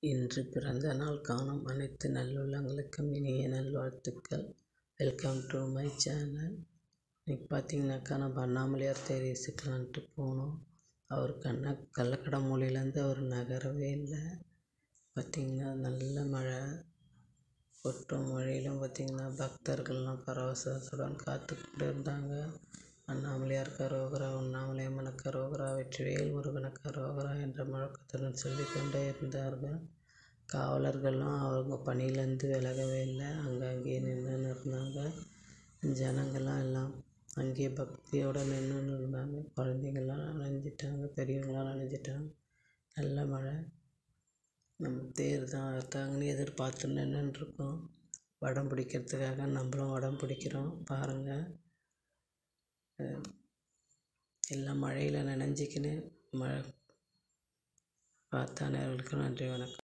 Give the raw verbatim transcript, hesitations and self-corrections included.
இன்று பிறந்த நாள் காணும் அனைத்து நல்லுள்ளங்களுக்கும் இனிய நல்வாழ்த்துக்கள். Welcome to my channel. இன்றைக்கி பார்த்திங்கனாக்கா நம்ம அண்ணாமலையார் தேர் இசைக்கலான்ட்டு போனோம். அவர் கண்ண கள்ளக்கடை மூலையிலேருந்து அவர் நகரவே இல்லை. பார்த்திங்கன்னா நல்ல மழை கொட்டும். மழையிலும் பார்த்திங்கன்னா பக்தர்கள்லாம் பரவசத்துடன் காத்துக்கிட்டு இருந்தாங்க. அண்ணாமலையார் கரோகரா, உண்ணாமலை அம்மன கரோகரா, வெற்றிவேல் முருகன கரோகரா என்ற முழக்கத்துடன் சொல்லிக்கொண்டே இருந்தார்கள். காவலர்களும் அவங்க பணியிலேருந்து விலகவே இல்லை. அங்கே அங்கேயே நின்றுன்னு இருந்தாங்க. ஜனங்கள்லாம் எல்லாம் அங்கேயே பக்தியோடு நின்றுன்னு இருந்தாங்க. குழந்தைங்கள்லாம் நனைஞ்சிட்டாங்க, பெரியவங்களாம் நனைஞ்சிட்டாங்க. நல்ல மழை. நம்ம தேர் தான் அறுத்தாங்கன்னு எதிர்பார்த்து நின்றுட்டுருக்கோம். வடம் பிடிக்கிறதுக்காக நம்மளும் வடம் பிடிக்கிறோம். பாருங்கள், எல்லாம் மழையில் நனைஞ்சிக்கின்னு மழை பார்த்த அனைவருக்கும் நன்றி, வணக்கம்.